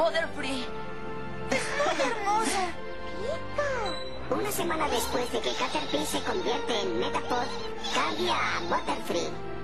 Butterfree. Es muy hermoso. Una semana después de que Caterpie se convierte en Metapod, cambia a Butterfree.